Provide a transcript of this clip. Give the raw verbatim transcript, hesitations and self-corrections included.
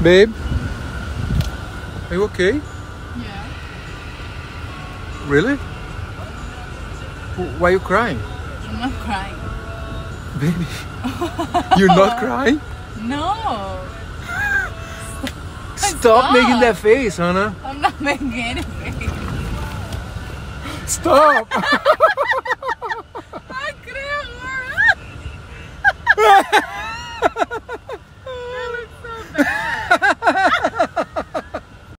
Babe, are you okay? Yeah. Really? Why are you crying? I'm not crying. Baby, you're not crying? No. Stop, Stop. making that face, Hannah. I'm not making anything. Stop. I creo,